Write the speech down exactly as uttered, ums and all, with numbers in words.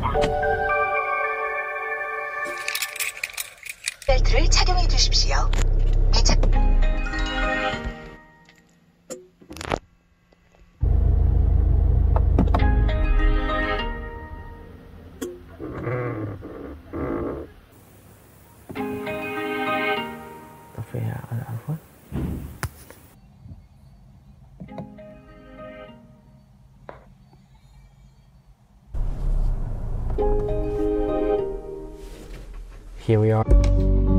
벨트를 착용해 주십시오. 이차 طفيها عفوا. Here we are.